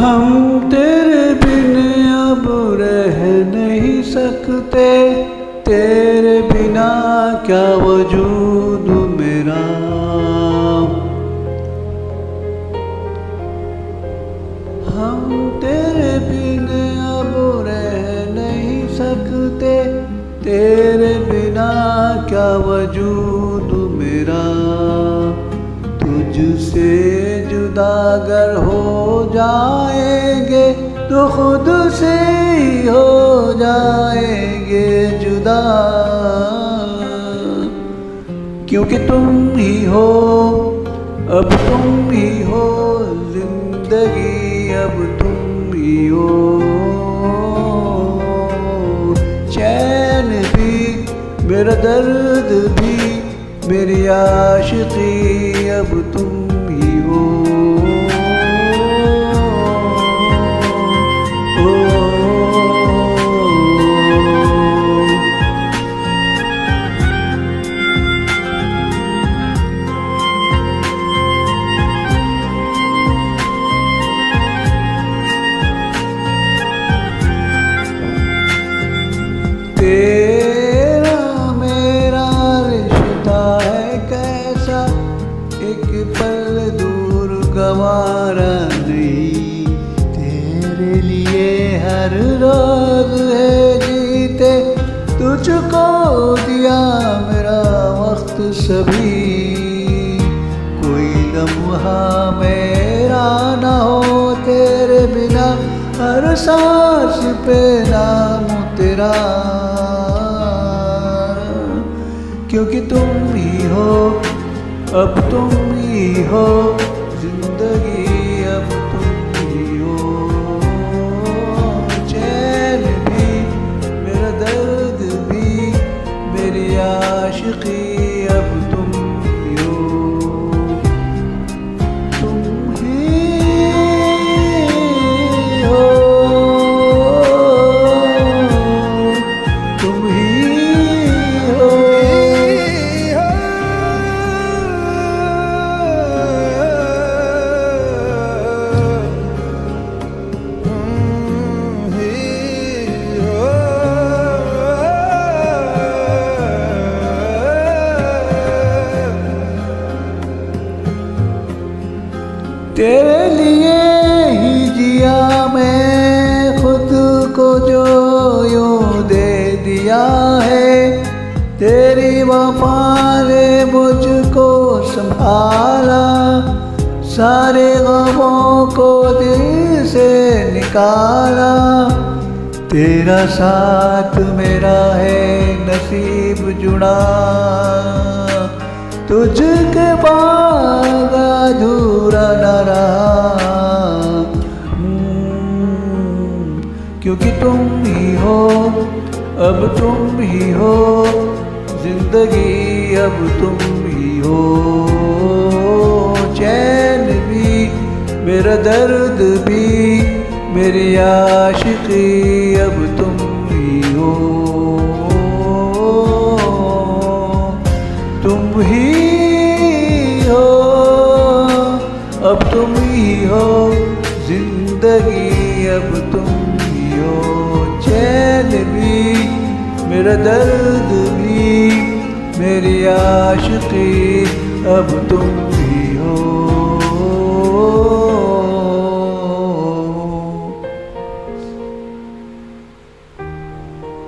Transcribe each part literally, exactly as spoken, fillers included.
हम तेरे बिन अब रह नहीं सकते, तेरे बिना क्या वजूद मेरा। हम तेरे बिन अब रह नहीं सकते, तेरे बिना क्या वजूद मेरा। तुझसे जुदा अगर हो जाएंगे तो खुद से ही हो जाएंगे जुदा, क्योंकि तुम ही हो, अब तुम ही हो जिंदगी, अब तुम ही हो। चैन भी मेरा दर्द भी मेरी आशिकी, अब तुम ही हो। तेरा मेरा रिश्ता है कैसा, एक पल दूर गवारा नहीं। तेरे लिए हर रोज है जीते, तुझको दिया मेरा वक्त सभी। कोई लम्हा मेरा ना हो तेरे बिना, हर सांस पे नाम तेरा, क्योंकि तुम ही हो, अब तुम ही हो जिंदगी, अब तुम ही हो। चैन भी मेरा दर्द भी मेरी आशिकी, अब तुम ही हो। तुम ही हो, तुम ही हो। तेरे लिए ही जिया मैं खुद को जो यूं दे दिया है, तेरी वफा ने मुझको संभाला, सारे गमों को दिल से निकाला। तेरा साथ मेरा है नसीब जुड़ा, तुझके बाद अधूरा न रहा, क्योंकि तुम ही हो, अब तुम ही हो जिंदगी, अब तुम ही हो। चैन भी मेरा दर्द भी मेरी आशिकी, अब तुम ही हो। तुम ही हो, अब तुम ही हो जिंदगी, अब तुम ही हो। चैन भी मेरा दर्द भी मेरी आशिकी, अब तुम ही हो।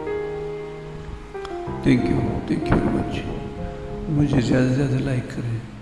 Thank you, thank you very much. मुझे ज़्यादा से ज़्यादा लाइक करें।